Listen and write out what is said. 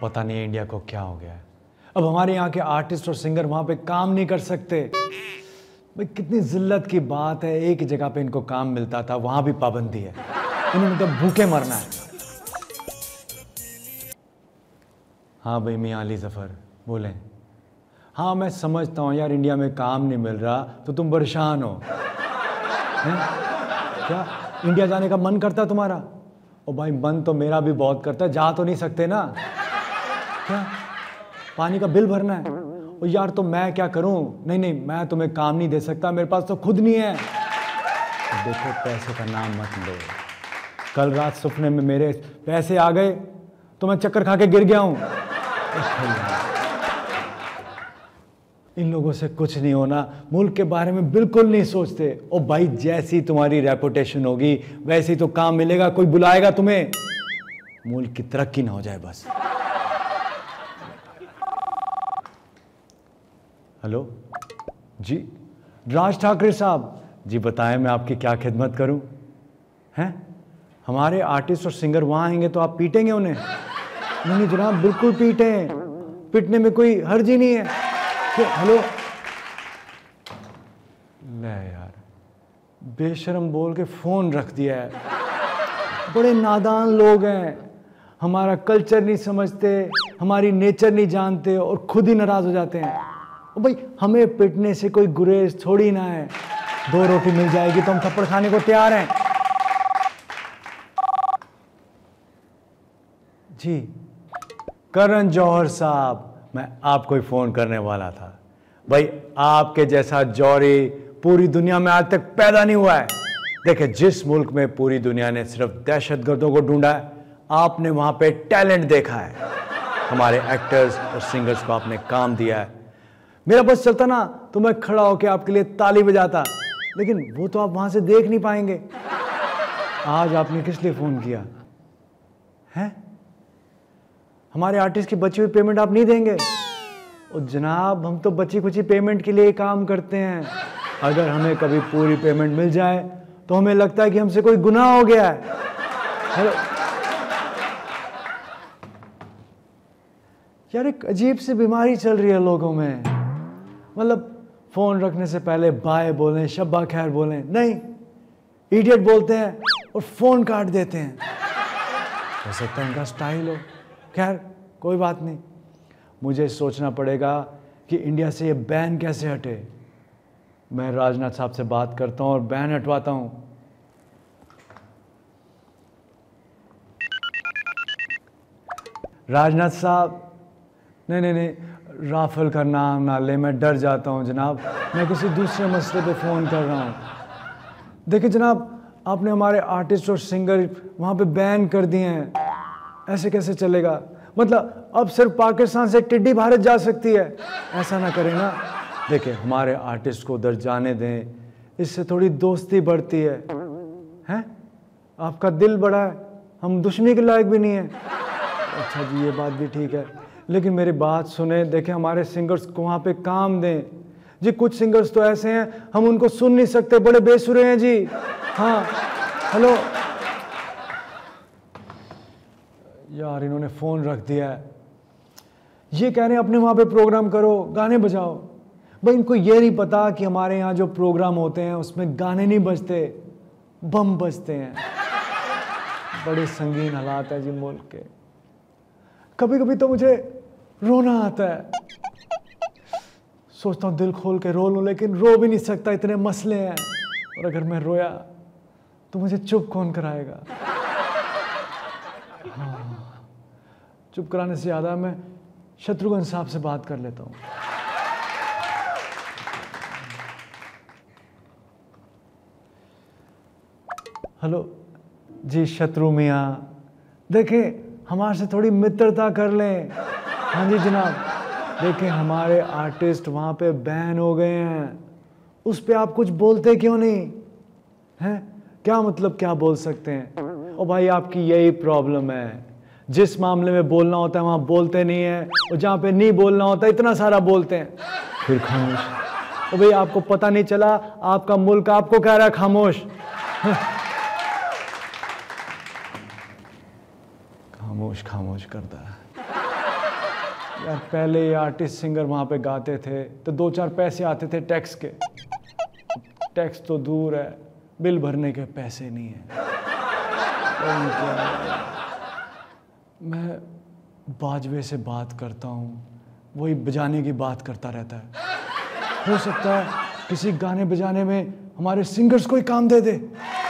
पता नहीं इंडिया को क्या हो गया है। अब हमारे यहाँ के आर्टिस्ट और सिंगर वहाँ पे काम नहीं कर सकते। भाई कितनी जिल्लत की बात है, एक ही जगह पे इनको काम मिलता था, वहाँ भी पाबंदी है। इन्होंने तो भूखे मरना है। हाँ भाई मियाँ अली जफ़र बोले। हाँ मैं समझता हूँ यार, इंडिया में काम नहीं मिल रहा तो तुम परेशान हो हैं? क्या इंडिया जाने का मन करता है तुम्हारा? ओ भाई मन तो मेरा भी बहुत करता है, जा तो नहीं सकते ना। क्या पानी का बिल भरना है? ओ यार तो मैं क्या करूं? नहीं नहीं मैं तुम्हें काम नहीं दे सकता, मेरे पास तो खुद नहीं है। तो देखो पैसे का नाम मत लो। कल रात सपने में मेरे पैसे आ गए तो मैं चक्कर खा के गिर गया हूं। इन लोगों से कुछ नहीं होना, मुल्क के बारे में बिल्कुल नहीं सोचते। ओ भाई जैसी तुम्हारी रेपुटेशन होगी वैसी तो काम मिलेगा, कोई बुलाएगा तुम्हें। मुल्क की तरक्की ना हो जाए बस। हेलो जी राज ठाकरे साहब जी, बताएं मैं आपकी क्या खिदमत करूं? हैं हमारे आर्टिस्ट और सिंगर वहां आएंगे तो आप पीटेंगे उन्हें? नहीं जनाब बिल्कुल पीटें, पीटने में कोई हर्ज ही नहीं है। हेलो ले यार बेशरम बोल के फोन रख दिया है। बड़े नादान लोग हैं, हमारा कल्चर नहीं समझते, हमारी नेचर नहीं जानते और खुद ही नाराज हो जाते हैं। और भाई हमें पिटने से कोई गुरेज थोड़ी ना है, 2 रोटी मिल जाएगी तो हम थप्पड़ खाने को तैयार हैं। जी करण जौहर साहब, मैं आपको ही फोन करने वाला था। भाई आपके जैसा जौहरी पूरी दुनिया में आज तक पैदा नहीं हुआ है। देखिए जिस मुल्क में पूरी दुनिया ने सिर्फ दहशतगर्दों को ढूंढा है, आपने वहां पे टैलेंट देखा है। हमारे एक्टर्स और सिंगर्स को आपने काम दिया है। मेरा बस चलता ना तो मैं खड़ा होकर आपके लिए ताली बजाता, लेकिन वो तो आप वहां से देख नहीं पाएंगे। आज आपने किस लिए फोन किया है? हमारे आर्टिस्ट की बची हुई पेमेंट आप नहीं देंगे? और जनाब हम तो बची खुची पेमेंट के लिए काम करते हैं। अगर हमें कभी पूरी पेमेंट मिल जाए तो हमें लगता है कि हमसे कोई गुनाह हो गया है। हेलो यार एक अजीब सी बीमारी चल रही है लोगों में। मतलब फोन रखने से पहले बाय बोलें, शब्बा खैर बोलें, नहीं इडियट बोलते हैं और फोन काट देते हैं। हो सकता है इनका स्टाइल हो। खैर कोई बात नहीं, मुझे सोचना पड़ेगा कि इंडिया से ये बैन कैसे हटे। मैं राजनाथ साहब से बात करता हूं और बैन हटवाता हूं। राजनाथ साहब नहीं नहीं नहीं राफेल का नाम ना ले, मैं डर जाता हूं जनाब, मैं किसी दूसरे मसले पे फ़ोन कर रहा हूं। देखिए जनाब आपने हमारे आर्टिस्ट और सिंगर वहाँ पे बैन कर दिए हैं, ऐसे कैसे चलेगा? मतलब अब सिर्फ पाकिस्तान से टिड्डी भारत जा सकती है, ऐसा ना करें ना। देखिए हमारे आर्टिस्ट को उधर जाने दें, इससे थोड़ी दोस्ती बढ़ती है। हैं आपका दिल बड़ा है, हम दुश्मनी के लायक भी नहीं है। अच्छा जी ये बात भी ठीक है, लेकिन मेरी बात सुने। देखिए हमारे सिंगर्स को वहाँ पे काम दें जी। कुछ सिंगर्स तो ऐसे हैं हम उनको सुन नहीं सकते, बड़े बेसुरे हैं जी। हाँ हेलो यार इन्होंने फ़ोन रख दिया है। ये कह रहे हैं अपने वहाँ पे प्रोग्राम करो, गाने बजाओ। भाई इनको ये नहीं पता कि हमारे यहाँ जो प्रोग्राम होते हैं उसमें गाने नहीं बजते, बम बजते हैं। बड़े संगीन हालात है जी मुल्क के। कभी कभी तो मुझे रोना आता है, सोचता हूँ दिल खोल के रो लूँ, लेकिन रो भी नहीं सकता, इतने मसले हैं। और अगर मैं रोया तो मुझे चुप कौन कराएगा? हाँ, चुप कराने से ज़्यादा मैं शत्रुघ्न साहब से बात कर लेता हूँ। हेलो जी शत्रु मियाँ, देखें हमारे से थोड़ी मित्रता कर लें। हाँ जी जनाब, देखें हमारे आर्टिस्ट वहाँ पे बैन हो गए हैं, उस पे आप कुछ बोलते क्यों नहीं हैं? क्या मतलब क्या बोल सकते हैं? ओ भाई आपकी यही प्रॉब्लम है, जिस मामले में बोलना होता है वहाँ बोलते नहीं है, और जहाँ पे नहीं बोलना होता इतना सारा बोलते हैं, फिर खामोश। ओ भाई आपको पता नहीं चला, आपका मुल्क आपको कह रहा है खामोश। खामोश खामोश करता है। यार पहले ये आर्टिस्ट सिंगर वहाँ पे गाते थे तो 2-4 पैसे आते थे टैक्स के। टैक्स तो दूर है, बिल भरने के पैसे नहीं है। मैं बाजवे से बात करता हूँ, वही बजाने की बात करता रहता है। हो सकता है किसी गाने बजाने में हमारे सिंगर्स को ही काम दे दे।